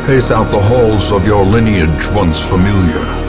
Pace out the halls of your lineage once familiar.